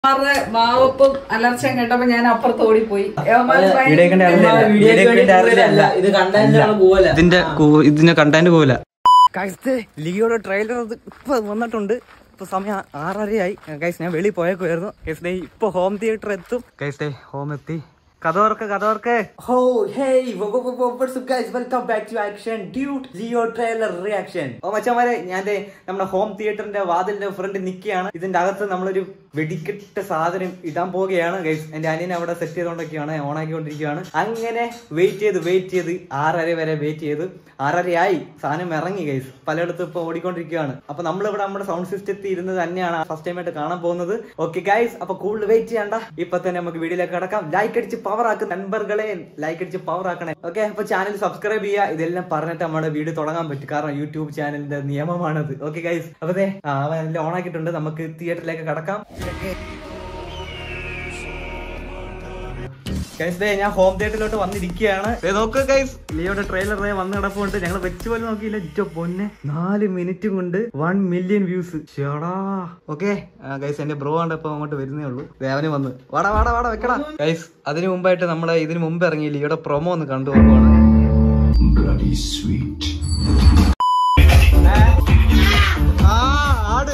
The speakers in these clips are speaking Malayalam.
മാവപ്പും അലർച്ചയും കേട്ടപ്പോ ഞാൻ അപ്പുറത്ത് ഓടിപ്പോയി. ഇതിന്റെ കണ്ടന്റ് പോലെ ലിയോയുടെ ട്രെയിലർ ഇപ്പൊ വന്നിട്ടുണ്ട്. ഇപ്പൊ സമയം 6:30 ഗൈസ്. ഞാൻ വെളിയിൽ പോയേക്കുമായിരുന്നു ഗൈസ്. ഡേ ഇപ്പൊ ഹോം തിയേറ്റർ എത്തും ഗൈസ്. ഡേ ഹോം എത്തി. കഥോർക്ക് മച്ചന്മാരെ, ഞാൻ നമ്മുടെ ഹോം തിയേറ്ററിന്റെ വാതിലിന്റെ ഫ്രണ്ട് നിൽക്കുകയാണ്. ഇതിന്റെ അകത്ത് നമ്മളൊരു വെടിക്കെട്ട സാധനം ഇടാൻ പോവുകയാണ് ഗൈസ്. എന്റെ അനിയനെ അവിടെ സെറ്റ് ചെയ്തോണ്ടൊക്കെയാണ്, ഓണാക്കിക്കൊണ്ടിരിക്കുകയാണ്. അങ്ങനെ വെയിറ്റ് ചെയ്ത് 6:30 വരെ വെയിറ്റ് ചെയ്ത് 6:30 സാധനം ഇറങ്ങി ഗൈസ്. പലയിടത്തും ഇപ്പൊ ഓടിക്കൊണ്ടിരിക്കുകയാണ്. അപ്പൊ നമ്മളിവിടെ നമ്മുടെ സൗണ്ട് സിസ്റ്റത്തിൽ ഇരുന്ന് തന്നെയാണ് ഫസ്റ്റ് ടൈം ആയിട്ട് കാണാൻ പോകുന്നത്. ഓക്കെ ഗൈസ്, അപ്പൊ കൂടുതൽ വെയിറ്റ് ചെയ്യണ്ട, ഇപ്പൊ തന്നെ നമുക്ക് വീഡിയോയിലേക്ക് കടക്കാം. ലൈക്ക് അടിച്ച് പവർ ആക്കും നண்பர்களെ, ലൈക്ക് അടിച്ച് പവർ ആക്കണേ. ഓക്കെ, അപ്പൊ ചാനൽ സബ്സ്ക്രൈബ് ചെയ്യുക. ഇതെല്ലാം പറഞ്ഞിട്ട് നമ്മുടെ വീഡിയോ തുടങ്ങാൻ പറ്റും, കാരണം യൂട്യൂബ് ചാനലിന്റെ നിയമമാണത്. ഓക്കെ ഗൈസ്, അപ്പൊ അവനെല്ലാം ഓൺ ആക്കിയിട്ടുണ്ട്. നമുക്ക് തിയേറ്ററിലേക്ക് കടക്കാം. ഗൈസ്, ഞാൻ ഹോം തിയേറ്ററിലോട്ട് വന്നിരിക്കുകയാണ്. നോക്ക് ഗൈസ്, ലിയോയുടെ ട്രെയിലർ വന്ന് കിടപ്പുണ്ട്. ഞങ്ങൾ വെച്ച് പോലും നോക്കിയില്ല. പൊന്നെ 4 മിനിറ്റ് കൊണ്ട് 1 മില്യൺ വ്യൂസ്. ചേടാ. ഓക്കെ ഗൈസ്, എന്റെ ബ്രോ ആണ് ഇപ്പൊ അങ്ങോട്ട് വരുന്നേ ഉള്ളൂ. ദേവന് വന്ന് വാടാ വെക്കടാ ഗൈസ്. അതിന് മുമ്പായിട്ട് നമ്മളെ ഇതിന് മുമ്പ് ഇറങ്ങി ലിയോയുടെ പ്രൊമോ ഒന്ന് കണ്ടു നോക്കുവാണ്. ആട്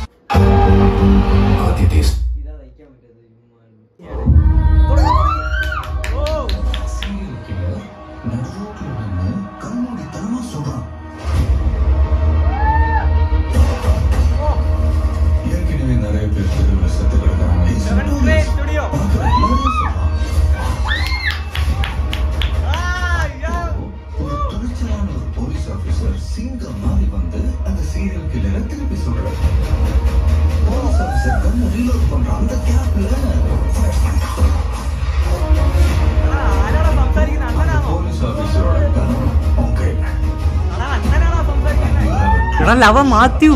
ലവ മാത്യു.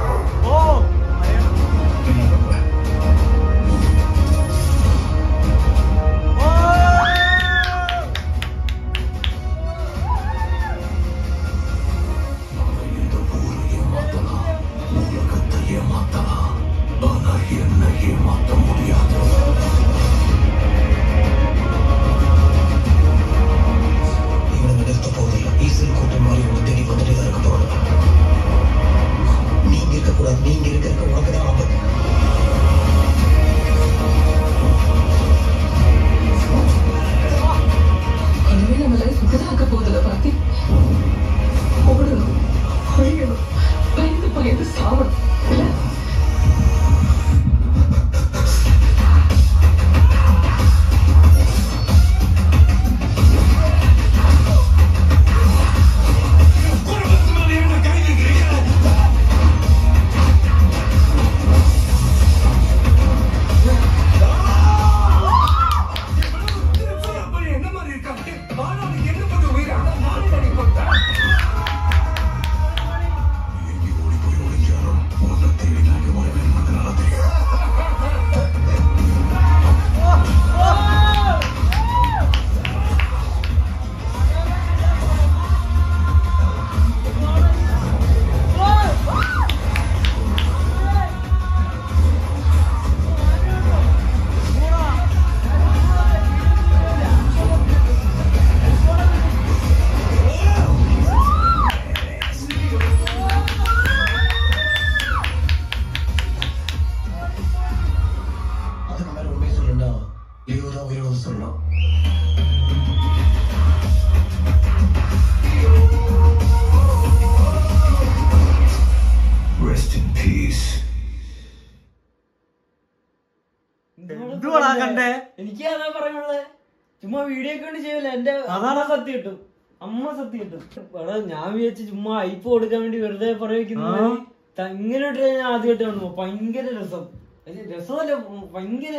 എനിക്ക് അതാ പറയാനുള്ളത്. ചുമ്മാ വീഡിയോ ഒക്കെ കൊണ്ട് ചെയ്യല. എന്റെ അതാണ് സത്യം കിട്ടും, അമ്മ സത്യം കിട്ടും. എടാ ഞാൻ വിചാരിച്ചു ചുമ്മാ ഐപ്പ് കൊടുക്കാൻ വേണ്ടി വെറുതെ പറയുന്നത്. ഇങ്ങനെ ഞാൻ ആദ്യമായിട്ട് കാണുമ്പോ ഭയങ്കര രസം. രസമല്ല, ഭയങ്കര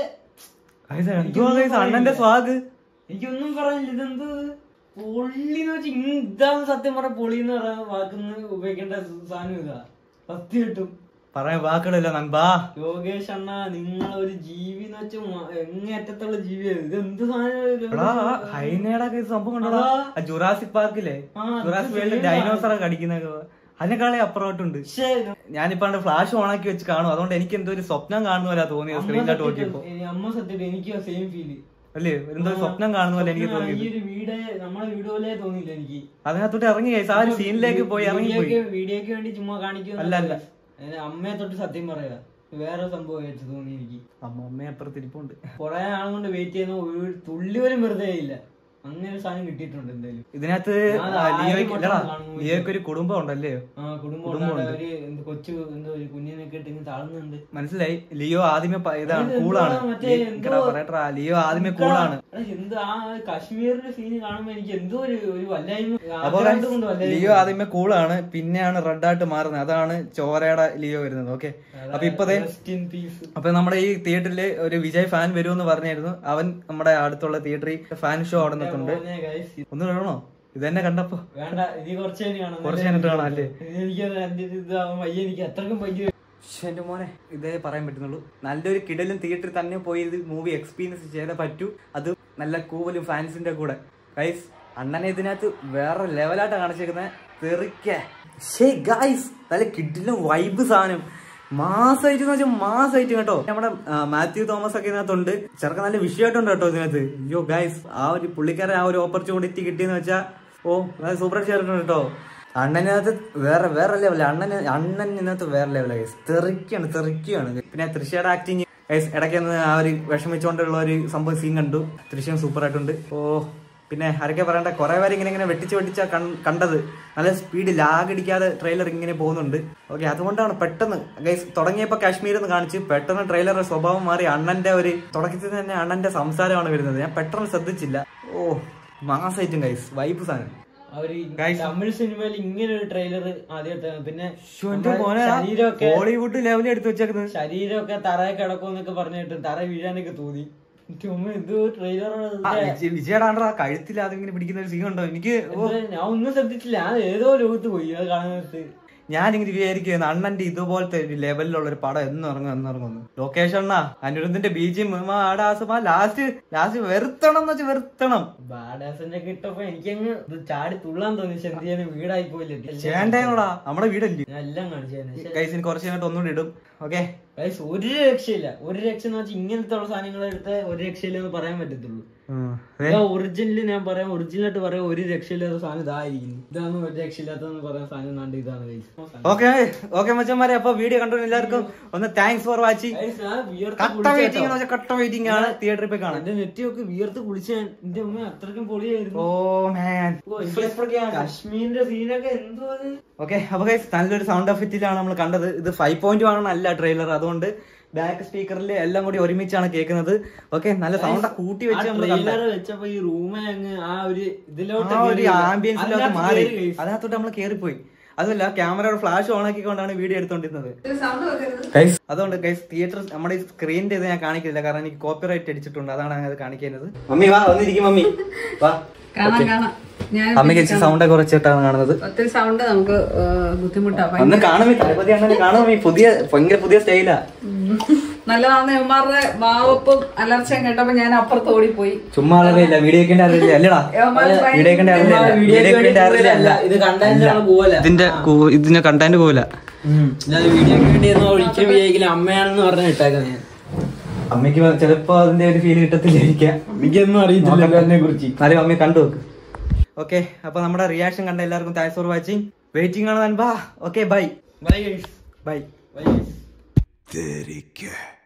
അണ്ണന്റെ സ്വാഗ്. എനിക്കൊന്നും പറയാനില്ല. ഇതെന്ത് പൊള്ളിന്ന് വെച്ചാ ഇതാണ് സത്യം പറഞ്ഞ പൊളിന്ന് പറയാൻ വാക്കുന്ന് ഉപയോഗിക്കേണ്ട സാധനം. ഇതാ സത്യം കിട്ടും. പറയാൻ വാക്കുകളില്ല നൻപാ. യോഗേഷ് അണ്ണ, നിങ്ങളൊരു ജീവി എന്ന് വെച്ചാൽ എങ്ങേറ്റത്തുള്ള ജീവിയാണ്. ഇത് എന്ത് സാധനം. ഹൈനയുടെ സംഭവം കണ്ടോ? ജുറാസിക് പാർക്കിലെ ജുറാസിക് വേൾഡ് ഡൈനോസറെ കടിക്കുന്ന അതിനേക്കാളെ അപ്പുറമായിട്ടുണ്ട്. ഞാനിപ്പോ ഫ്ലാഷ് ഓൺ ആക്കി വെച്ച് കാണും, അതുകൊണ്ട് എനിക്ക് എന്തോ ഒരു സ്വപ്നം കാണുന്ന പോലെ തോന്നിയത് സ്ക്രീനിലോട്ട് നോക്കിയപ്പോ. അമ്മ സത്യം എനിക്ക് സെയിം ഫീല് അല്ലേ, എന്തോ സ്വപ്നം കാണുന്ന പോലെ എനിക്ക് തോന്നിയത്. ഈ ഒരു നമ്മളെ വീഡിയോ പോലെ തോന്നില്ല എനിക്ക്. അതിനകത്തോട്ട് ഇറങ്ങി ആ ഒരു സീനിലേക്ക് പോയി ഇറങ്ങിപ്പോയി. വീഡിയോക്ക് വേണ്ടി ചുമ്മാ കാണിക്കും. അല്ല അല്ല, അമ്മയെ തൊട്ട് സത്യം പറയാ വേറെ സംഭവം വെച്ച് തോന്നി എനിക്ക്. അമ്മ അപ്പുറത്തിരിപ്പുണ്ട്. കൊറേ ആളും കൊണ്ട് വെയിറ്റ് ചെയ്യുന്ന ഒരു തുള്ളി പോലും വെറുതെ ഇല്ല. അങ്ങനെ ഒരു സാധനം കിട്ടിയിട്ടുണ്ട് എന്തായാലും. ഇതിനകത്ത് ലിയോയ്ക്ക് ഒരു കുടുംബം ഉണ്ടല്ലേ? കൊച്ചു എന്തോ ഒരു കുഞ്ഞിനൊക്കെ ഇട്ട് താഴ്ന്നുണ്ട്. മനസ്സിലായി. ലിയോ ആദ്യമേ ഇതാണ്, കൂളാണ്. പറയട്ടാ, ലിയോ ആദ്യമേ കൂളാണ്. എന്തോ ആ കശ്മീരിന്റെ സീന് കാണുമ്പോ എനിക്ക് എന്തോ ഒരു വല്ലായ്മ. ലിയോ ആദ്യമേ കൂളാണ്, പിന്നെയാണ് റെഡ് ആയിട്ട് മാറുന്നത്. അതാണ് ചോരയുടെ ലിയോ വരുന്നത്. ഓക്കെ, അപ്പൊ നമ്മുടെ ഈ തിയേറ്ററില് ഒരു വിജയ് ഫാൻ വരുമെന്ന് പറഞ്ഞായിരുന്നു. അവൻ നമ്മുടെ അടുത്തുള്ള തിയേറ്ററിൽ ഫാൻ ഷോ അവിടെ ഒന്ന് കാണണോ? ഇത് തന്നെ കണ്ടപ്പോ വേണ്ട, ഇനി കുറച്ച് കഴിഞ്ഞിട്ട് കാണാം അല്ലേ? എനിക്ക് അത്രക്കും ഭയങ്കര എന്റെ മോനെ ഇതേ പറയാൻ പറ്റുന്നുള്ളൂ. നല്ലൊരു കിടലും തിയേറ്ററിൽ തന്നെ പോയി ഇത് മൂവി എക്സ്പീരിയൻസ് ചെയ്തേ പറ്റൂ. അത് നല്ല കൂവലും ഫാൻസിന്റെ കൂടെ. ഗൈസ്, അണ്ണനെ ഇതിനകത്ത് വേറെ ലെവലായിട്ടാണ് കാണിച്ചേക്കുന്നത്. ഗൈസ്, നല്ല കിടിലും വൈബ് സാധനം. മാസമായിട്ട് വെച്ചാൽ മാസമായിട്ട് കേട്ടോ. നമ്മുടെ മാത്യു തോമസ് ഒക്കെ ഇതിനകത്തുണ്ട്. ചെറുക്കൻ നല്ല വിഷയമായിട്ടുണ്ട് കേട്ടോ ഇതിനകത്ത്. അയ്യോ ഗൈസ്, ആ ഒരു പുള്ളിക്കാരൻ ആ ഒരു ഓപ്പർച്യൂണിറ്റി കിട്ടിയെന്ന് വെച്ചാൽ സൂപ്പർ ചെയ്തിട്ടുണ്ട് കേട്ടോ. അണ്ണനകത്ത് വേറെ ലെവൽ. അണ്ണൻ ഇതിനകത്ത് വേറെ ലെവലാണ് ഗൈസ്. തെറിക്കുകയാണ്. പിന്നെ തൃശ്ശയുടെ ആക്ടിങ് ഗൈസ്, ഇടയ്ക്കൊന്ന് ആ ഒരു വിഷമിച്ചുകൊണ്ടുള്ള ഒരു സംഭവം സീൻ കണ്ടു. തൃശ്ശയും സൂപ്പർ ആയിട്ടുണ്ട്. പിന്നെ ആരൊക്കെ പറയണ്ട, കുറെ പേര് ഇങ്ങനെ വെട്ടിച്ച കണ്ടത്. നല്ല സ്പീഡ് ലാഗ് അടിക്കാതെ ട്രെയിലർ ഇങ്ങനെ പോകുന്നുണ്ട്. ഓക്കെ, അതുകൊണ്ടാണ് പെട്ടെന്ന് ഗൈസ് തുടങ്ങിയപ്പോ കാശ്മീർ എന്ന് കാണിച്ച് പെട്ടെന്ന് ട്രെയിലറുടെ സ്വഭാവം മാറി. അണ്ണന്റെ ഒരു തുടക്കത്തിൽ തന്നെ അണ്ണന്റെ സംസാരമാണ് വരുന്നത്. ഞാൻ പെട്ടെന്ന് ശ്രദ്ധിച്ചില്ല. മാസമായിട്ടും ഗൈസ് വൈബ് സാധനം. തമിഴ് സിനിമയിൽ ഇങ്ങനെ ഒരു ട്രെയിലർ ആദ്യമായിട്ടാണ്. പിന്നെ ഹോളിവുഡ് ലെവലിൽ എടുത്ത് വെച്ചേക്കുന്നത്. ശരീരമൊക്കെ തറയെ കിടക്കുമെന്നൊക്കെ പറഞ്ഞിട്ട് തറ വീഴാനൊക്കെ തോന്നി. വിജയടാണ്ടാ കഴുത്തിൽ അതിങ്ങനെ പിടിക്കുന്ന ഒരു സീൻ ഉണ്ടോ? എനിക്ക് ഞാൻ ഒന്നും ശ്രദ്ധിച്ചില്ല. ഞാൻ ഏതോ ലോകത്ത് പോയി അത് കാണുന്നത്. ഞാനിങ്ങനെ വിചാരിക്കുന്നു അണ്ണന്റെ ഇതുപോലത്തെ ഒരു ലെവലിലുള്ള ഒരു പടം എന്നിറങ്ങുന്നു. ലൊക്കേഷൻ അണ്ണാ അനിരുദ്ധിന്റെ ബീജിയം ലാസ്റ്റ് വെറുത്തണം എന്ന് വെച്ചാൽ വെറുത്തണം. ബാഡാസിന്റെ കിട്ടപ്പോ എനിക്കങ്ങ് ചാടി തുള്ളാൻ തോന്നി. ചെന്തിയാനും വീടായി പോയില്ലേ? ചേണ്ടേടാ, നമ്മുടെ വീടല്ലേ. എല്ലാം കാണിച്ചു ഗൈസിന് കുറച്ച് കഴിഞ്ഞിട്ട് ഒന്നുകൂടി ഇടും. ഓക്കെ, ഒരു രക്ഷയില്ല. ഒരു രക്ഷ എന്ന് വെച്ചാൽ ഇങ്ങനത്തെ ഉള്ള സാധനങ്ങൾ എടുത്ത് ഒരു രക്ഷയില്ലെന്ന് പറയാൻ പറ്റത്തുള്ളൂ. ഒറിജിനല് ഞാൻ പറയാം, ഒറിജിനലായിട്ട് പറയാം, ഒരു രക്ഷയില്ലാത്ത സാധനം ഇതായിരിക്കുന്നു. ഇതാണ് ഒരു രക്ഷയില്ലാത്തതെന്ന് പറയാൻ സാധനം നാണ്ട് ഇതാണ്. ഓക്കെ മച്ചന്മാരെ, അപ്പൊ വീഡിയോ കണ്ടു എല്ലാവർക്കും ഒന്ന് താങ്ക്സ് ഫോർ വാച്ചിങ്. കട്ട വെയിറ്റിംഗ് ആണ് തിയേറ്ററിൽ പോയി കാണാൻ. എന്റെ നെറ്റിയൊക്കെ വിയർത്ത് കുളിച്ചാൻ. എന്റെ അമ്മ അത്രയ്ക്കും പൊളിയായിരുന്നു. കശ്മീരിന്റെ സീനൊക്കെ എന്തോ. ഓക്കെ, അപ്പൊ നല്ലൊരു സൗണ്ട് എഫക്റ്റിലാണ് നമ്മൾ കണ്ടത്. ഇത് 5.1 അല്ല ട്രെയിലർ, അതുകൊണ്ട് ബാക്ക് സ്പീക്കറിൽ എല്ലാം കൂടി ഒരുമിച്ചാണ് കേൾക്കുന്നത്. ഓക്കെ, നല്ല സൗണ്ട് കൂട്ടി വെച്ചപ്പോ ഈ റൂമേ അങ്ങ് ആ ഒരു ഇതിലോട്ട് ആംബിയൻസിലോട്ട് മാറി. അതിനകത്തോട്ട് നമ്മൾ കേറിപ്പോയി. അതല്ല, ക്യാമറയുടെ ഫ്ലാഷ് ഓൺ ആക്കിക്കൊണ്ടാണ് വീഡിയോ എടുത്തോണ്ടിരുന്നത്. അതുകൊണ്ട് ഗൈസ് തിയേറ്റർ നമ്മുടെ സ്ക്രീനിന്റെ ഇത് ഞാൻ കാണിക്കില്ല, കാരണം എനിക്ക് കോപ്പിറൈറ്റ് അടിച്ചിട്ടുണ്ട്. അതാണ് അത് കാണിക്കുന്നത്. മമ്മി വാ, വന്നിരിക്കും മമ്മി വാ. അമ്മയ്ക്ക് ഇച്ചിരി സൗണ്ട് കുറച്ചിട്ടാണ് കാണുന്നത്. ഒത്തിരി സൗണ്ട് നമുക്ക് ബുദ്ധിമുട്ടാണ്. ഒന്ന് കാണുമ്പോ തലപതിയാണെന്ന് കാണുമ്പോ ഭയങ്കര പുതിയ സ്റ്റൈലാ. നല്ലതാണ്. ഇവന്മാരുടെ മാവപ്പും അലർച്ചയും കേട്ടപ്പോ ഞാൻ അപ്പുറത്ത് ഓടിപ്പോയി. ചുമ്മാ അറിയില്ല, വീഡിയോക്കിന്റെ അറിയില്ല അല്ലടാ. ഇതിന്റെ കണ്ടന്റ് പോലെ വീഡിയോക്ക് വേണ്ടി ഒരിക്കലും വിചാരിക്കില്ല അമ്മയാണെന്ന് പറഞ്ഞ ഇട്ടേക്കാം. അമ്മയ്ക്ക് ചിലപ്പോ അതിന്റെ ഒരു ഫീൽ കിട്ടത്തില്ലായിരിക്കാം. എനിക്കൊന്നും അറിയത്തില്ല അതിനെ കുറിച്ച്. എന്നാലും അമ്മ കണ്ടു നോക്ക്. ഓക്കെ, അപ്പൊ നമ്മുടെ റിയാക്ഷൻ കണ്ട എല്ലാവർക്കും താങ്ക്സ് ഫോർ വാച്ചിങ്. വെയിറ്റിംഗ് ആണ്. Okay, by.